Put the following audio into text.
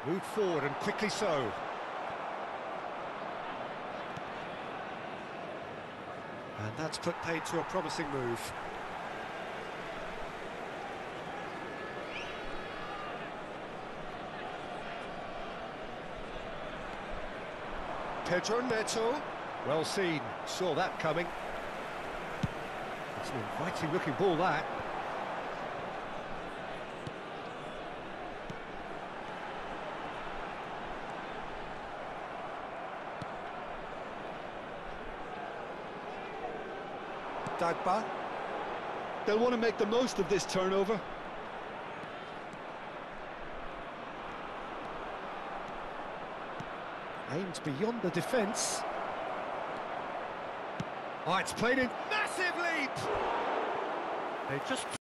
Moved forward and quickly so. And that's put paid to a promising move. Pedro Neto. Well seen, saw that coming. It's an inviting looking ball, that. Dagba. They'll want to make the most of this turnover. Aimed beyond the defence. Oh, it's played in. Massive leap! They just